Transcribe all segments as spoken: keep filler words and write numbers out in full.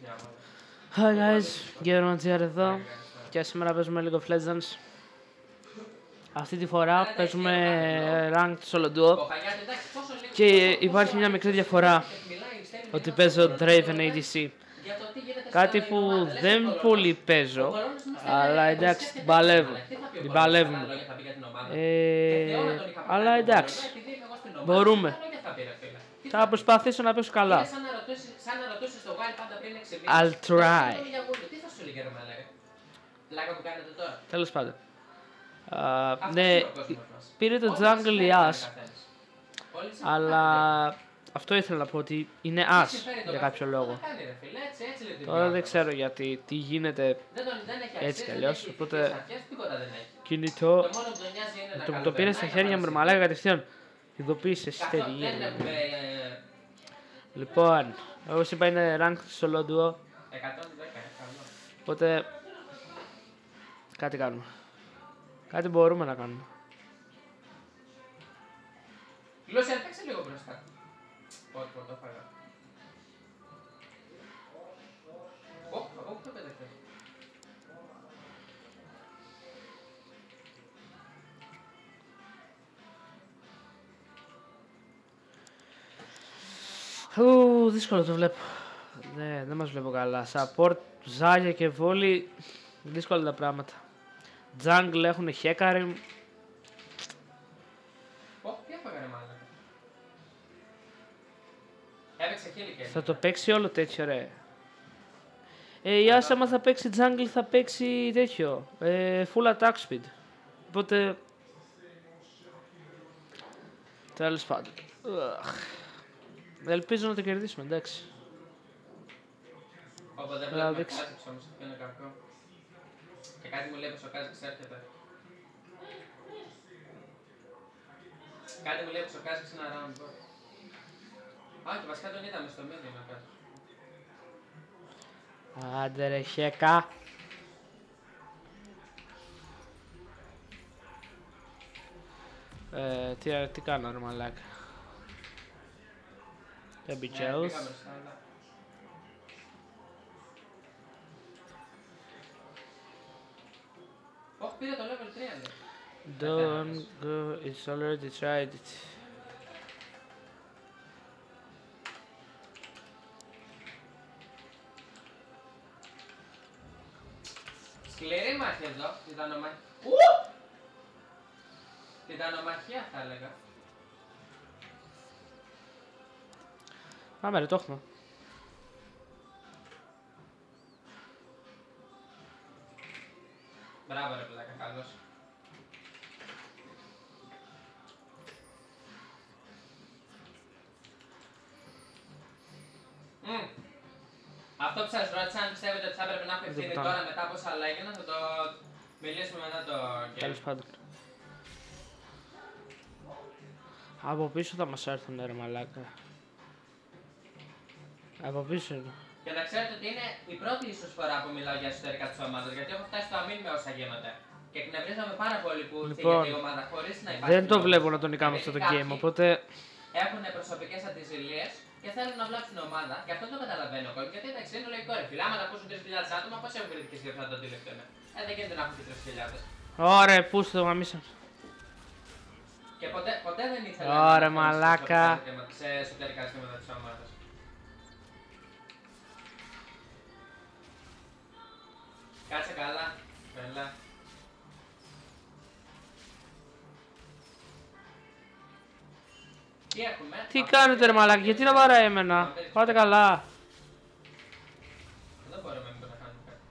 Hi guys, GamerManager εδώ και σήμερα παίζουμε League of Legends. Αυτή τη φορά παίζουμε Ranked Solo Duo και υπάρχει μια μικρή διαφορά, ότι παίζω Draven έι ντι σι. Κάτι που δεν πολύ παίζω, αλλά εντάξει, την παλεύω, την παλεύουμε. Ε, αλλά εντάξει, μπορούμε. Θα προσπαθήσω να παίξω καλά. I'll try. Τέλος πάντων. Ναι, πήρε το jungle η Ashe, αλλά αυτό ήθελα να πω, ότι είναι Ashe για κάποιο λόγο. Τώρα δεν ξέρω γιατί, τι γίνεται έτσι κι αλλιώς, οπότε κινητό, το που το πήρε στα χέρια μου, μαλάκα κατευθείαν. Ειδοποίησε εσύ τι γίνεται. Λοιπόν, όπως είπα είναι Ranked Solo Duo, οπότε κάτι κάνουμε. Κάτι μπορούμε να κάνουμε. Γλώσσα, παίξε λίγο μπροστά. Όχι, το φάγα. Όχι, όχι το πέταξε. Ου, δύσκολο το βλέπω. Ναι, δεν μας βλέπω καλά. Support, Ζάγια και Βόλι, δύσκολα τα πράγματα. Jungle έχουν Hecarim. Ω, τι έφαγα ρε μάλλον. Έπαιξε χείλη και Θα το παίξει όλο τέτοιο ρε. Ε, η Ashe άμα θα παίξει Jungle θα παίξει τέτοιο, ε, full attack speed. Οπότε τέλος πάντων. Ελπίζω να το κερδίσουμε, εντάξει. Όποτε δεν βλέπουμε Kha'Zix όμως, αυτό είναι κακό. Και κάτι μου λέει πως ο Kha'Zix έρχεται. Κάτι μου λέει πως ο Kha'Zix είναι around bot. Α, και βασικά τον είδαμε στο medium ο Kha'Zix. Άντε ρε Χέκα. Ε, τι, τι κάνω ρε μαλάκα. Δεν be jealous. Όχι, πήρε το level τρία λέει. Don't go, it's already tried it. Σκληρή μάχη εδώ, τιτανομαχία. Τιτανομαχία θα έλεγα. Πάμε ρε, το έχουμε. Μπράβο ρε πλάκα, καλώς. Mm. Αυτό που σας ρώτησα, αν πιστεύετε ότι θα έπρεπε να έχω ευθύνη τώρα μετά από όσα έγιναν, θα το μιλήσουμε μετά το game. Τέλος πάντων. Από πίσω θα μας έρθουν ρε μαλάκα. Από πίσω είναι. Και να ξέρετε ότι είναι η πρώτη ίσως φορά που μιλάω για εσωτερικά της ομάδας, γιατί έχω φτάσει στο αμήν με όσα γίνονται. Και εκνευρίζομαι πάρα πολύ που λοιπόν, θίγεται η ομάδα χωρίς να υπάρχει. Δεν το βλέπω να τον νικάμε αυτό το game, οπότε έχουν προσωπικές αντιζηλίες και θέλουν να βλάψουν την ομάδα. Και αυτό το καταλαβαίνω εγώ. Γιατί εντάξει, είναι λογικό ρε φίλε. Άμα τα ακούσουν τρεις χιλιάδες άτομα, πώς έχουν κριτικές για αυτό να το αντιληφθούν. Ε, δεν γίνεται να έχουν και τρεις χιλιάδες. ωραία, πού στο γαμίσαν. Και ποτέ, ποτέ δεν ήθελα ωραία, να μαλάκα. σε εσωτερικά ζητήματα της ομάδας. Κάτσε καλά, πελά. Τι έχουμε. Τι κάνετε ρε μαλάκα, γιατί να βαράει εμένα. Πάτε καλά. Δεν μπορούμε να κάνουμε κάτι.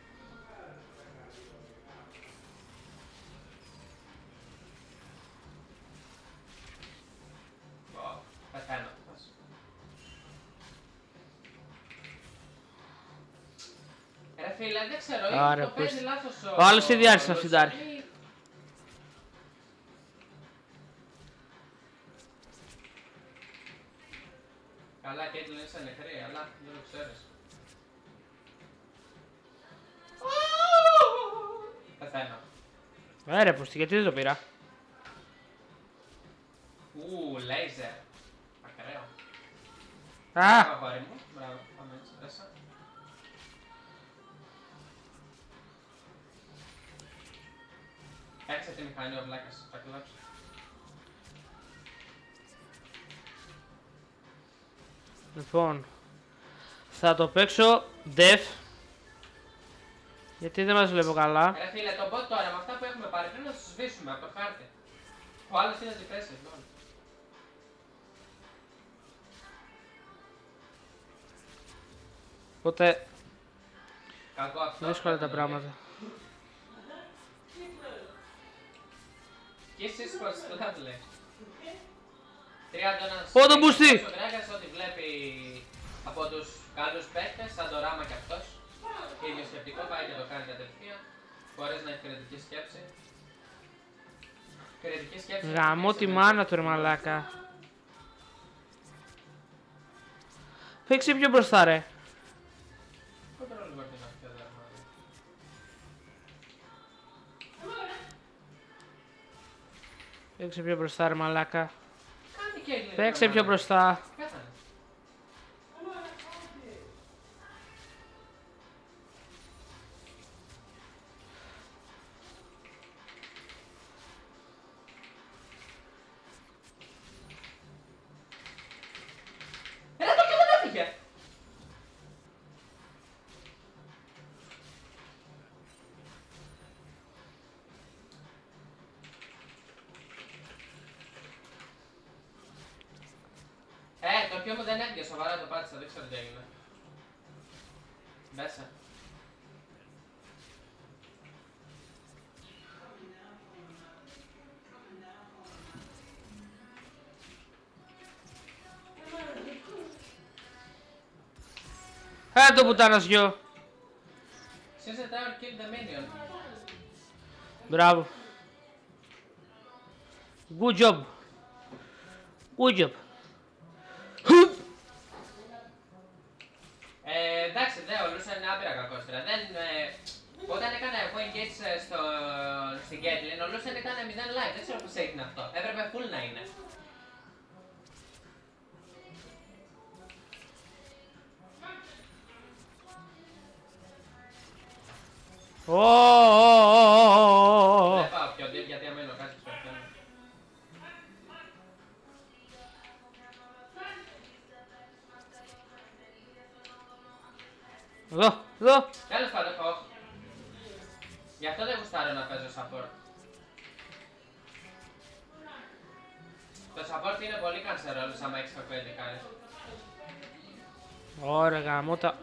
Ω, πεθαίνω. Ρε φίλε, δεν ξέρω, Άρα, το παίζει λάθος ο... Ο άλλος ήδη άρχισε να φυντάρει. Καλά, Caitlyn είσαι νεχρή, αλλά δεν το ξέρεις. Πεθαίνω. Ε ρε πούστη, γιατί δεν το πήρα. Ου, λέιζερ. Ακραίο. Α! Μπράβο, αγόρι μου. Μπράβο, πάμε έτσι, μέσα. Έχασε τη μηχανή ο βλάκας, θα κλάψω. Λοιπόν, θα το παίξω def. Γιατί δεν μας βλέπω καλά. Ρε φίλε, τον bot τώρα με αυτά που έχουμε πάρει πρέπει να τους σβήσουμε από το χάρτη. Ο άλλος είναι depressive, λοιπόν. Οπότε, Κακό αυτό. δύσκολα τα πράγματα. Και εσείς πως το λέει. τριάντα ένας. Ω, τον μπουστί! Ο Γκρέγκας ό,τι βλέπει από τους καλούς παίκτες, σαν το Ράμα κι αυτός. Ίδιο σκεπτικό, πάει και το κάνει κατευθείαν. Χωρίς να έχει κριτική σκέψη. Κριτική σκέψη. Γαμώ τη μάνα του ρε μαλάκα. Φέξε πιο μπροστά ρε. Control μπορεί να πιο δέρμα. Φέξε πιο μπροστά ρε μαλάκα. Κάτι και έγινε. Φέξε πιο μπροστά. Κάθανε. Έλα το και δεν έφυγε. Ε, το πιο μου δεν έφυγε, σοβαρά το πάτησα, δεν ξέρω τι έγινε. Μέσα. Ε, το πουτάνας γιο. Since the tower killed the minion. Μπράβο. Good job. Good job. Ε, εντάξει, δε, ο Λούσαν είναι άπειρα κακός τώρα. Δεν, ε, όταν έκανε εγώ engage ε, στο, στην Caitlyn, ο Λούσαν ήταν μηδέν life. Δεν ξέρω πώς έγινε αυτό. Έπρεπε full να είναι. Ω, ω, ω, ω, ω. Δεν πάω πιο deep γιατί αμένω κάτι στο αυτό. Εδώ, εδώ. Τέλος πάντων, όχι. Γι' αυτό δεν γουστάρω να παίζω support. Το support είναι πολύ κανσερόλος άμα έχεις κακό ειδικάρι. Ωραία γαμώτα.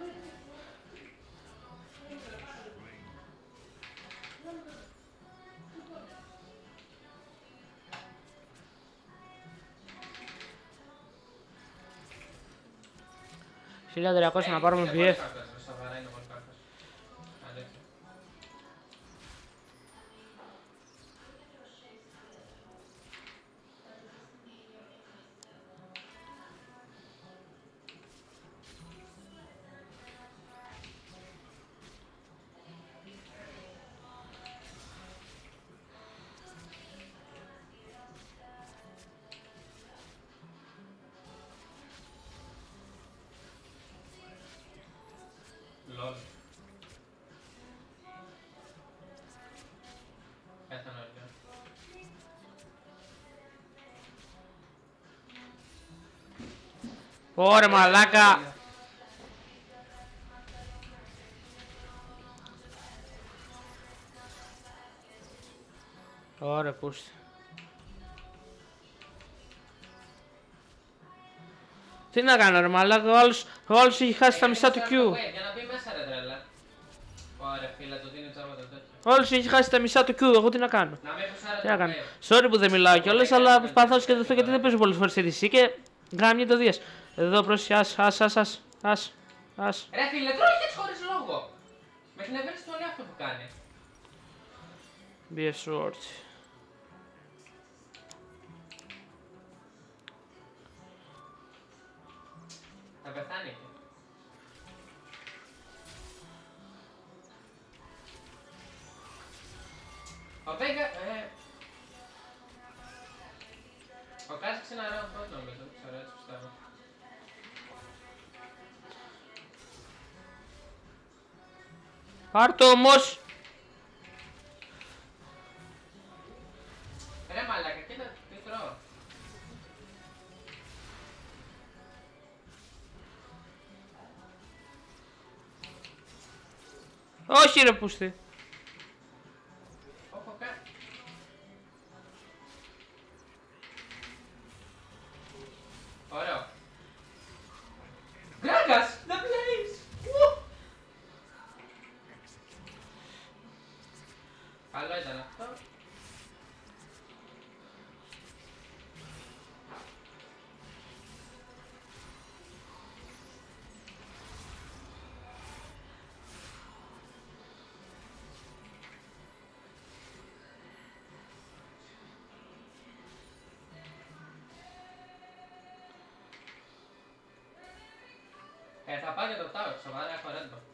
χίλια τριακόσια να πάρουμε βι εφ. Σοβαρά είναι πολύ κακός. Αλήθεια. Λόλ. Πέθανε ο Ριό. Ωραία μαλάκα. Ωραία πούστη. Τι να κάνω ρε μαλάκα, ο άλλος, ο άλλος έχει χάσει τα μισά του Q. Για να μπει μέσα ρε τρέλα. Ωραία φίλε, το δίνει τζάμπα το τέτοιο. Ο άλλος έχει χάσει τα μισά του Q, εγώ τι να κάνω. Να μην έχω Τι να κάνω. σάρα Sorry που δεν μιλάω κιόλας, αλλά προσπαθώ να σκεφτώ γιατί δεν παίζω πολλές φορές στη ντι σι και γάμια το Δίας. Εδώ πρόσεχε, ας, ας, ας, ας, ας, ας. Ρε φίλε, τρώει έτσι χωρίς λόγο. Με εκνευρίζει το όλο αυτό που κάνει. Be a sword. Θα πεθάνει. Ο Βέγγα, ε... Ο Κάζ ξένα round πρώτο νομίζω, δεν ξέρω, έτσι πιστεύω. Πάρ' το όμως! Όχι ρε πούστη. Ωραίο. Γκράκας! The Blaze! Καλό ήταν αυτό. Ε, θα πάω για το tower, σοβαρά έχω Red Bull.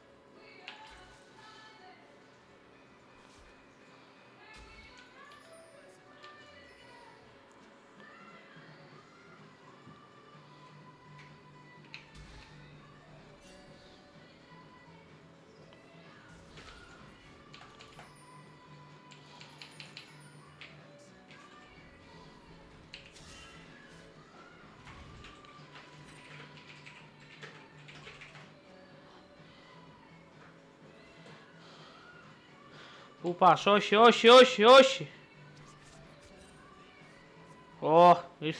Πού πας, όχι, όχι, όχι, όχι. Ω, ήρθε.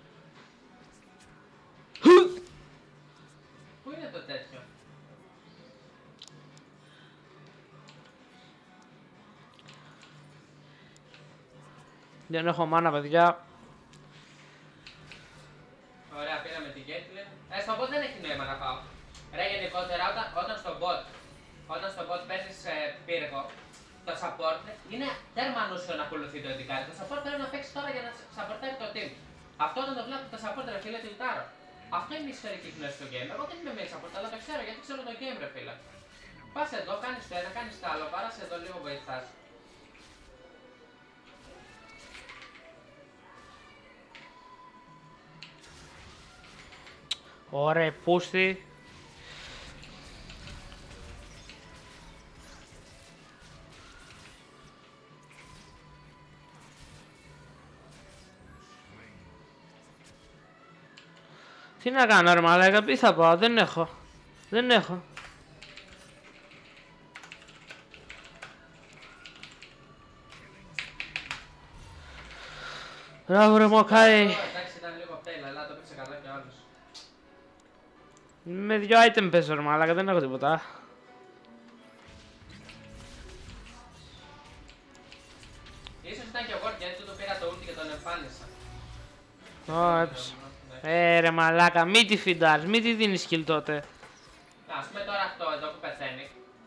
Πού είναι το τέτοιο? Δεν έχω μάνα, παιδιά. Ωραία, πήραμε την Caitlyn. Ε, στο bot δεν έχει νόημα να πάω. Ρε, γενικότερα, όταν, όταν στο bot, όταν στο bot παίζεις ε, πύργο, το support είναι τέρμα ανούσιο να ακολουθεί το εντικάρι. Το support πρέπει να παίξει τώρα για να supportάρει το team. Αυτό όταν το βλέπω το support, ρε φίλε, τυλτάρω. Αυτό είναι η ιστορική γνώση στο game. Εγώ δεν είμαι main support, αλλά το ξέρω γιατί ξέρω το game, ρε φίλε. Πας εδώ, κάνεις το ένα, κάνεις το άλλο, πάρας εδώ λίγο βοηθάς. Ωραία, πούστη. Τι να κάνω ρε μαλάκα, πού θα πάω, δεν έχω. Δεν έχω. Μπράβο ρε Μοκάι. Εντάξει, ήταν λίγο fail, αλλά το παίξε καλά και ο άλλος. Με δυο item παίζω ρε μαλάκα, δεν έχω τίποτα. Ίσως ήταν και ο Gord, γιατί του πήρα το ulti και τον εμφάνισα. Ω, έπεσε. Ε ρε μαλάκα, μη τη φιντάρεις, μη τη δίνεις kill τότε. Ας πούμε τώρα αυτό εδώ που πεθαίνει.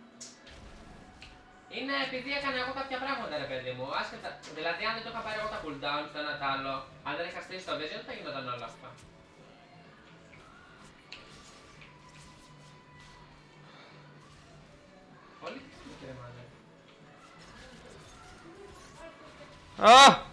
Είναι επειδή έκανα εγώ κάποια πράγματα ρε παιδί μου. Άσχετα, δηλαδή αν δεν το είχα πάρει εγώ τα cooldown στο ένα τ' άλλο, αν δεν είχα στήσει το vision, δεν θα γινόταν όλα αυτά. Πολύ κύριε μάνα. Ω!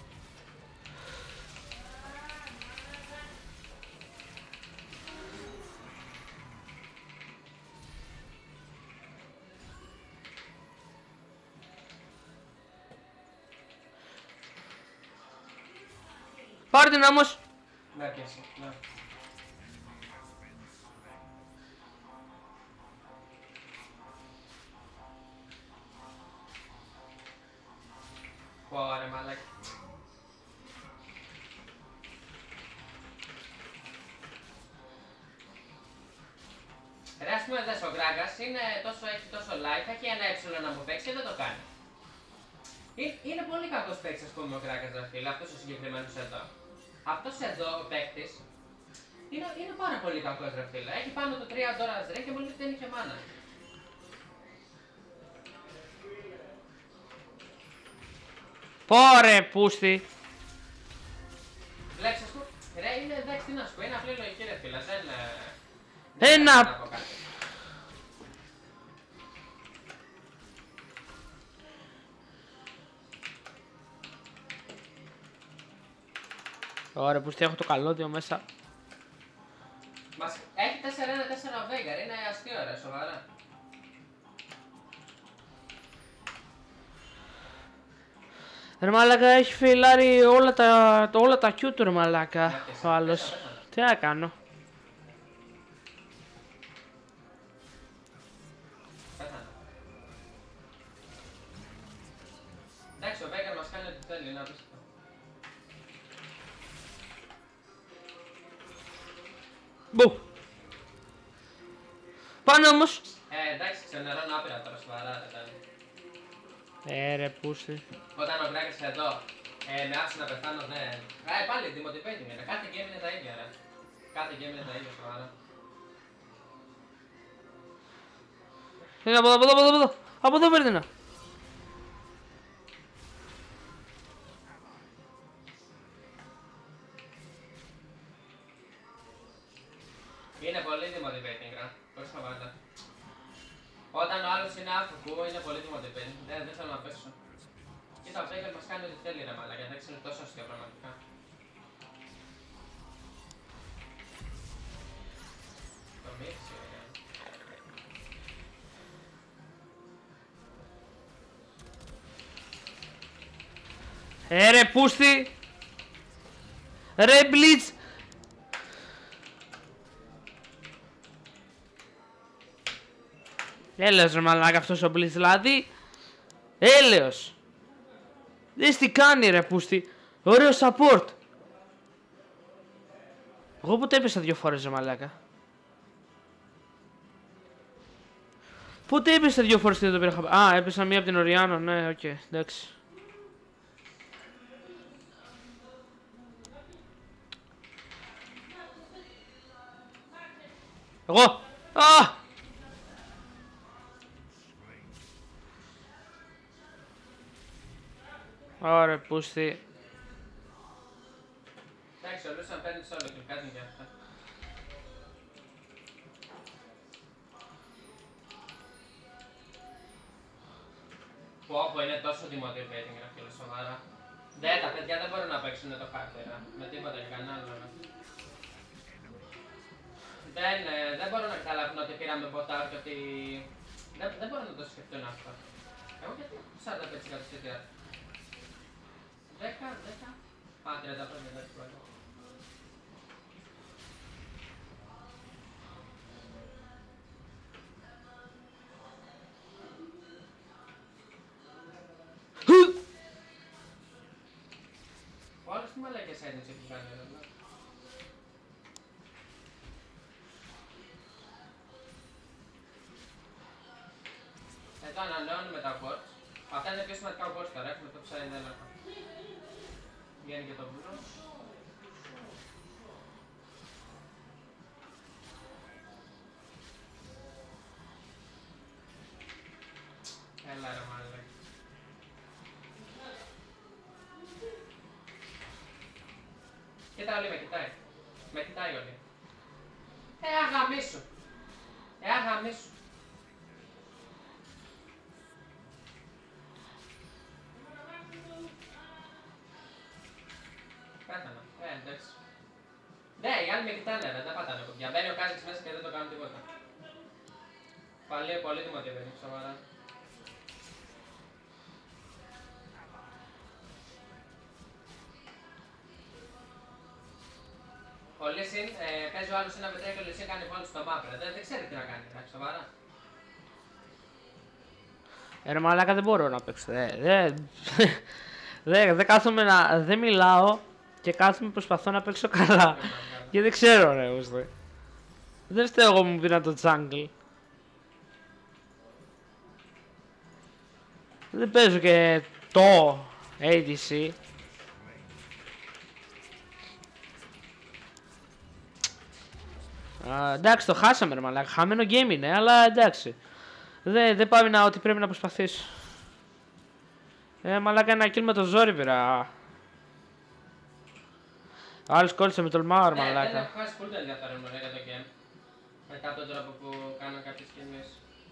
Πάρ' την όμως. Ναι, πιάσε, ναι. Ωραία, μαλάκι. Ρε, ας πούμε δες, ο Γκράγκας είναι τόσο, έχει τόσο life, έχει ένα έψιλο να μου παίξει και δεν το κάνει. Είναι, είναι πολύ κακός παίκτης, ας πούμε, ο Γκράγκας, ρε φίλε, αυτός ο συγκεκριμένος εδώ. Αυτός εδώ ο παίκτης είναι, είναι πάρα πολύ κακός, ρε φίλε. Έχει πάνω το τρία ντόρας ρε και μόλις δεν είχε μάνα. Πόρε πούστη. Βλέπεις, ας πούμε, ρε, είναι εντάξει, τι να σου πω, είναι απλή λογική, ρε φίλε, δεν... Ένα... δεν να πω κάτι. Ωραία, πούστη, έχω το καλώδιο μέσα. Μας έχει τέσσερα ένα τέσσερα ο Veigar, είναι αστείο ρε, σοβαρά. Ρε μαλάκα, έχει φεϊλάρει όλα τα, όλα τα Q του ρε μαλάκα, ο άλλος. Τι να κάνω. Πέθανε. θέλει, είναι απίστευτο. Μπου! Πάνε όμως! Ε, εντάξει, ξενερώνω άπειρα τώρα, σοβαρά ρε Τάνι. Ε, ρε, πούστη. Όταν ο Γκράκης εδώ, ε, με άφησε να πεθάνω, ναι. Ε, πάλι demotivating είναι. Κάθε game είναι τα ίδια, ρε. Κάθε game είναι τα ίδια, σοβαρά. Είναι από εδώ, από εδώ, από εδώ, από εδώ Βέρδινα. Είναι πολύ demotivating, ρε. Πώς θα πάτε. Όταν ο άλλος είναι άφοκου, είναι πολύ demotivating. Δεν, δεν θέλω να πέσω. Κοίτα, ο Faker μας κάνει ό,τι θέλει, ρε μαλάκα. Εντάξει, είναι τόσο αστείο πραγματικά. Το μίξι, ρε. Ε, ρε, πούστη. Ρε, Blitz. Έλεος ρε μαλάκα αυτός ο Blitz δηλαδή. Έλεος. Δες τι κάνει ρε πούστη. Ωραίο support. Εγώ ποτέ έπεσα δυο φορές ρε μαλάκα. Πότε έπεσα δυο φορές και δεν το πήρα. Α, έπεσα μία από την Οριάνο, ναι, οκ, okay, εντάξει. Εγώ! Α! Ωραία, πούστη. Εντάξει, ο Λούσαν παίρνει όλο και κάτι για αυτά. Πω πω, είναι τόσο demotivating ρε φίλε, σοβαρά. Δεν, τα παιδιά δεν μπορούν να παίξουν το χάρτη, ρε. Με τίποτα και κανένα άλλο, ρε. Δεν, ε, δεν μπορούν να καταλάβουν ότι πήραμε ποτά και ότι... Δεν, δεν μπορούν να το σκεφτούν αυτό. Εγώ γιατί σαράντα πέντε τοις εκατό στοιχεία. δέκα, δέκα... Α, τριάντα πέντε, εντάξει, πρώτα. Ο άλλος τι μαλακές έννοιες έχει κάνει, ρε. Εδώ ανανεώνουμε τα boards. Αυτά είναι πιο σημαντικά boards τώρα, έχουμε το ψάρι έλεγχο. Βγαίνει και το μπλος. Έλα ρε μάλλον. Κοίτα όλοι με κοιτάει. Με κοιτάει όλοι. Ε, αγαμίσου. Ε, αγαμίσου. Πέθανα. Ε, εντάξει. Ναι, οι άλλοι με κοιτάνε, ρε, δεν πατάνε κουμπιά. Μπαίνει ο Κάζιξ μέσα και δεν το κάνουν τίποτα. Πάλι πολύ δημοτιευμένη, σοβαρά. Ο Λίσιν, ε, παίζει ο άλλος ένα β τρία και ο Λίσιν κάνει πόνο στο map, ρε. Δεν, δεν ξέρει τι να κάνει, ρε, σοβαρά. Ε, ρε μαλάκα δεν μπορώ να παίξω, δεν... Δεν δε, δε κάθομαι να... Δεν μιλάω και κάθομαι προσπαθώ να παίξω καλά. Και δεν ξέρω ρε, ώστε. Δεν φταίω εγώ μου πήρα το jungle. Δεν παίζω και το έι ντι σι. Α, εντάξει, το χάσαμε ρε μαλάκα. Χαμένο game είναι, αλλά εντάξει. Δεν δε πάει να ότι πρέπει να προσπαθήσω. Ε, μαλάκα ένα kill με το ζόρι πήρα. Άλλος κόλλησε με το Λμάουρ, μαλάκα. Δεν έχω χάσει πολύ το ενδιαφέρον μου για το game. Μετά από τον τρόπο που κάνω κάποιες κινήσεις.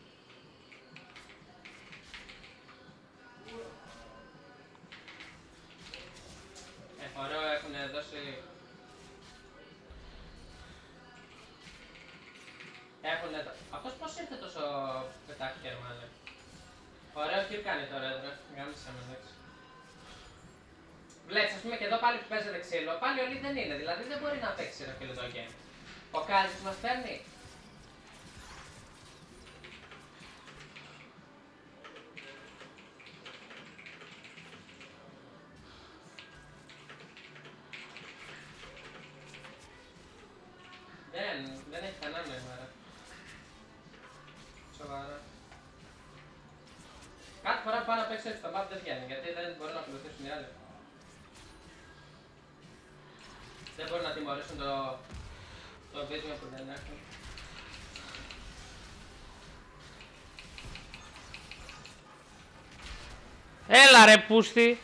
Ε, ωραίο έχουν δώσει... Έχουνε... Αυτός πώς ήρθε τόσο πετάχει μάλλον. Ωραίο kill κάνει τώρα, έντρα. Γάμισα με εντάξει. Βλέπεις, ας πούμε και εδώ πάλι που παίζεται ξύλο, πάλι ο Λί δεν είναι, δηλαδή δεν μπορεί να παίξει ρε φίλε το game. Ο Κάζης μας παίρνει. δεν έχει κανένα νόημα, ρε. Σοβαρά. Κάθε φορά που πάω να παίξω έτσι στο map δεν βγαίνει, γιατί δεν μπορούν να ακολουθήσουν οι άλλοι. Δεν μπορούν να τιμωρήσουν το, το βίσμα που δεν έχουν. Έλα ρε πούστη.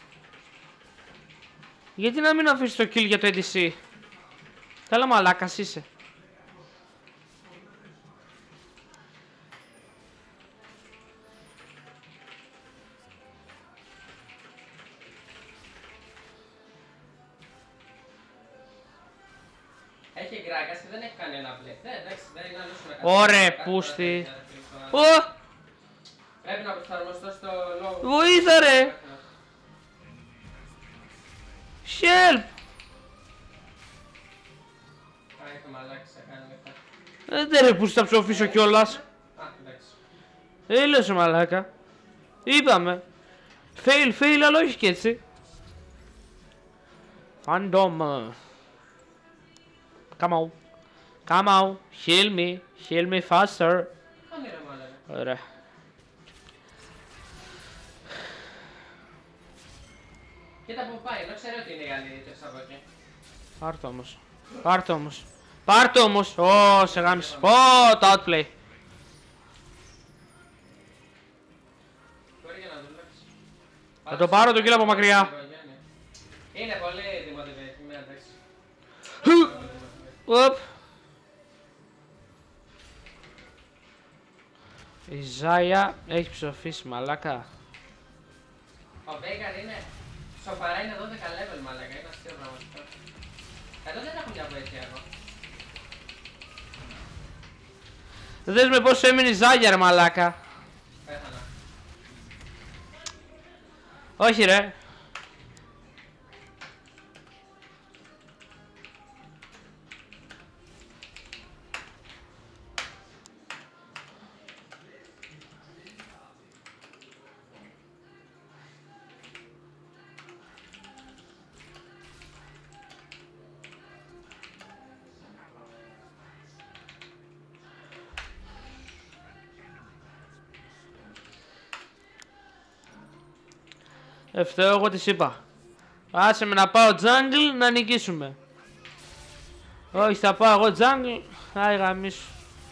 Γιατί να μην αφήσεις το kill για το έι ντι σι. Καλά μαλάκας είσαι. Έχει γκράκας και δεν έχει κανένα πλέον. Ναι, εντάξει, δεν είναι άλλος με Ωραία πούστη. Ω! Πρέπει να προσαρμοστώ στο λόγο. Βοήθα ρε! Help! Α, έχω μαλάξει, θα κάνει μετά. Δεν ρε πούστη θα ψοφήσω κιόλας. Α, εντάξει. Έλεωσε μαλάκα. Είπαμε. Fail, fail, αλλά όχι κι έτσι. Phantom. Come on. Come on. Heal me. Heal me faster. Κάνε ρε μαλάκα. Ωραία. Κοίτα που πάει, ενώ ξέρω ότι είναι η άλλη τέτοια από εκεί. Πάρ' το όμως. Πάρ' το όμως. Πάρ' το όμως. Ω, σε γάμισε. Ω, το outplay. Μπορεί για να δουλέψει. Θα το πάρω το kill από μακριά. Είναι πολύ demotivating, μία εντάξει. Οπ. Η Ζάια έχει ψοφήσει μαλάκα. Ο Veigar είναι, σοβαρά είναι δώδεκα level μαλάκα, είναι αστείο πραγματικά. Εδώ δεν έχω μια βοήθεια εγώ. Δες με πόσο έμεινε η Ζάγια ρε μαλάκα. Πέθανα. Όχι ρε. Ευθέω εγώ της είπα. Άσε με να πάω jungle να νικήσουμε. Όχι θα πάω εγώ jungle. Άι γαμίσου.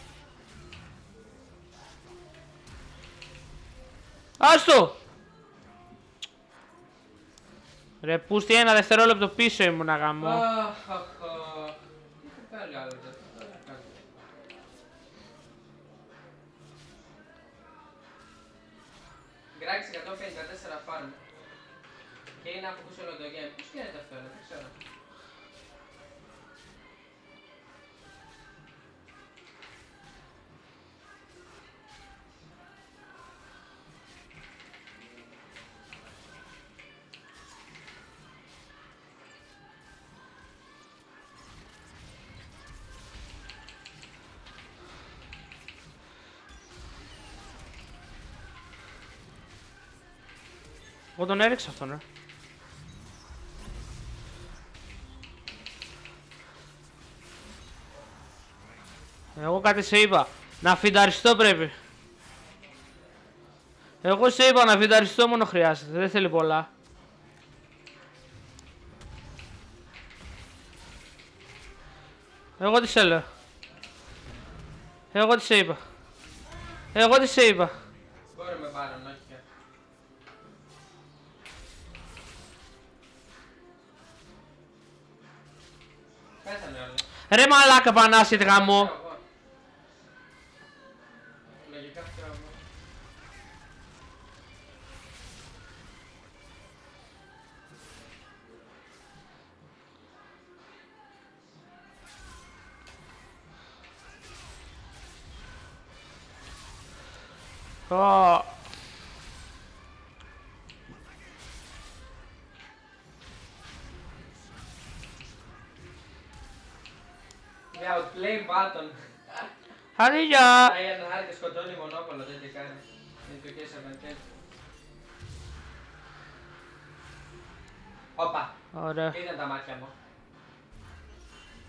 Άστο! Ρε πούστη ένα δευτερόλεπτο πίσω ήμουν αγαμό. Αχ, αχ, αχ. Τι κάνει άλλο αυτό. Γκράξ εκατόν πενήντα τέσσερα farm. Και είναι από πίσω όλο το game. Πώς γίνεται αυτό, δεν ξέρω. Εγώ τον έριξα αυτόν, ρε. Εγώ κάτι σε είπα. Να φινταριστώ πρέπει. Εγώ σε είπα να φινταριστώ μόνο χρειάζεται. Δεν θέλει πολλά. Εγώ τι σε λέω. Εγώ τι σε είπα. Εγώ τι σε είπα. Μπορούμε πάνω, όχι πια. Πέθανε όλοι. Ρε μαλάκα Πανάσιετ γαμό. Λογικά φταίω εγώ. Ω. Μια outplay button. Άντε γεια. Πάει ένα άρη και σκοτώνει μονόπολο, δεν τι κάνει. Είναι το κέι εβδομήντα. Όπα. Ωραία. Είδαν τα μάτια μου.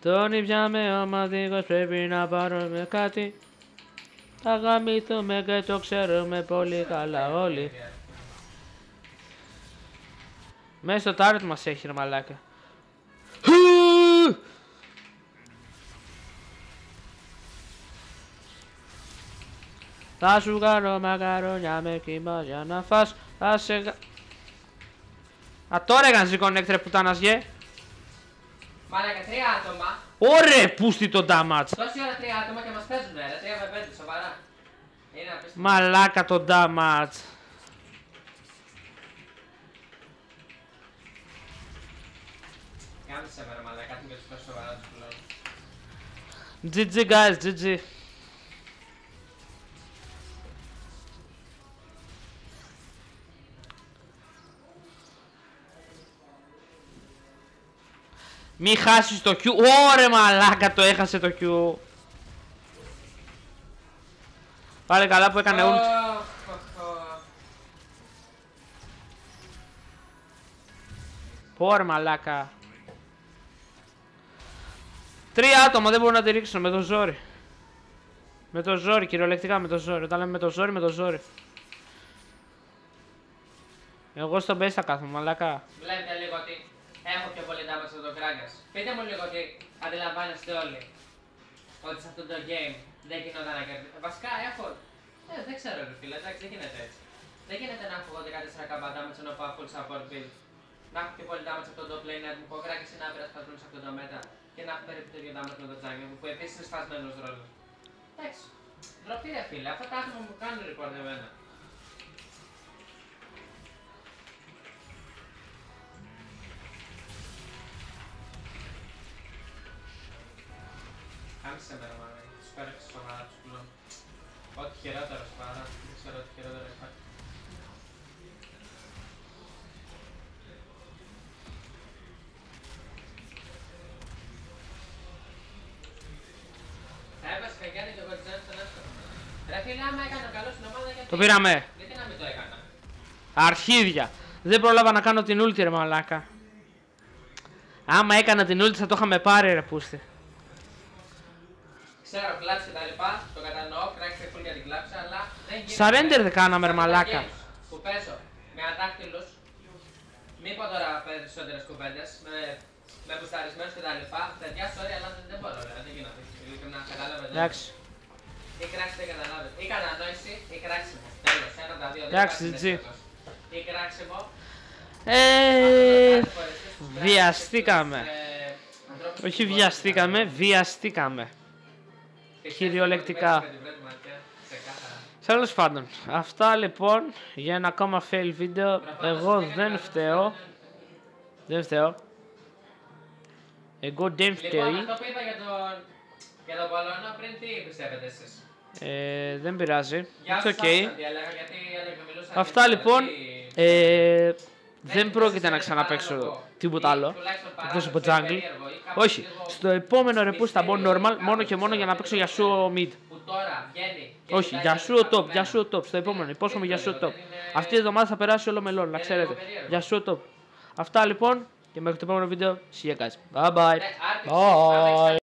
Τον ήπιαμε ομαδικός, πρέπει να πάρουμε κάτι. Θα γαμηθούμε και το ξέρουμε πολύ καλά όλοι. Μέσα στο τάρετ μας έχει ρε μαλάκα. Θα σου κάνω μακαρόνια με κύμα για να φας. Θα σε γα... Α, τώρα έκανες reconnect ρε πουτάνας γε. Μαλάκα, τρία άτομα. Ωρε πούστη το damage. Τόση ώρα τρία άτομα και μας παίζουν ρε, τρία με πέντε, σοβαρά. Είναι απίστευτο. Μαλάκα το damage. Κάμισε με ρε μαλάκα, κάτι με τους πιο σοβαρά τους πλέον. τζι τζι guys, τζι τζι. Μη χάσεις το Q. Ωρε μαλάκα, το έχασε το Q. Πάλι καλά που έκανε ult. Πόρε μαλάκα. Τρία άτομα δεν μπορούν να τη ρίξουν με το ζόρι. Με το ζόρι, κυριολεκτικά με το ζόρι. Όταν λέμε με το ζόρι, με το ζόρι. Εγώ στον base θα κάθομαι, μαλάκα. Βλέπετε λίγο ότι έχω πιο πολύ damage από τον Kragas. Πείτε μου λίγο ότι αντιλαμβάνεστε όλοι ότι σε αυτό το game δεν γινόταν να κερδίσει. Βασικά έχω. Ε, δεν ξέρω ρε φίλε, εντάξει δεν γίνεται έτσι. Δεν γίνεται να έχω εγώ δεκατέσσερα καμπά damage ενώ πάω full support build. Να έχω πιο πολύ damage από τον top lane, να μου πω Kragas είναι άπειρας πατρούλες από τον meta. Και να έχω περίπου το ίδιο damage με τον jungle μου που επίσης είναι σπασμένος ρόλος. Εντάξει. Ντροπή ρε φίλε, αυτά τα άτομα μου κάνουν report εμένα. Κάμισε με ρε μάνα, τους πέραξε σοβαρά τους πλέον. Ό,τι χειρότερο σοβαρά, δεν ξέρω ό,τι χειρότερο υπάρχει. Έβασε Καγιάννη και εγώ τη ζώνη στον εύκολο. Ρε φίλε, άμα έκανα καλό στην ομάδα γιατί... Το πήραμε. Γιατί να μην το έκανα. Αρχίδια. Δεν πρόλαβα να κάνω την ulti ρε μαλάκα. Άμα έκανα την ulti θα το είχαμε πάρει ρε πούστη. Ξέρω, κλάψε και τα λοιπά, το κατανοώ, κράξε full για την κλάψα, αλλά δεν γίνεται. Surrender δεν κάναμε ρε μαλάκα. Που παίζω με αδάκτυλους, μη πω τώρα περισσότερες κουβέντες, με, με μπουσταρισμένους και τα λοιπά, παιδιά, sorry, αλλά δεν, δεν μπορώ, ρε, δεν γίνεται. Να κατάλαβε. Εντάξει. Ή κράξει δεν καταλάβες. Ή κατανόηση ή κράξιμο. Τέλος, ένα από τα δύο. Εντάξει, τζι. Ή κράξιμο. Ε, βιαστήκαμε. Όχι βιαστήκαμε, βιαστήκαμε. Κυριολεκτικά. Τέλος πάντων, αυτά λοιπόν για ένα ακόμα fail βίντεο. Εγώ δεν φταίω. Δεν φταίω. Εγώ δεν φταίω. Λοιπόν, αυτό που είπα για τον, για τον Πολωνό πριν, τι πιστεύετε εσείς? Ε, δεν πειράζει. It's okay. Σας, αυτά λοιπόν. Ε, δεν πρόκειται να ξαναπαίξω τίποτα άλλο εκτός από jungle. Όχι, στο επόμενο ρεπού θα μπω normal μόνο και μόνο για να παίξω Yasuo mid. Όχι, Yasuo top, Yasuo top, στο επόμενο, υπόσχομαι Yasuo top. Αυτή η εβδομάδα θα περάσει όλο μελών, να ξέρετε. Yasuo top. Αυτά λοιπόν και μέχρι το επόμενο βίντεο. See you guys. Bye bye. Bye.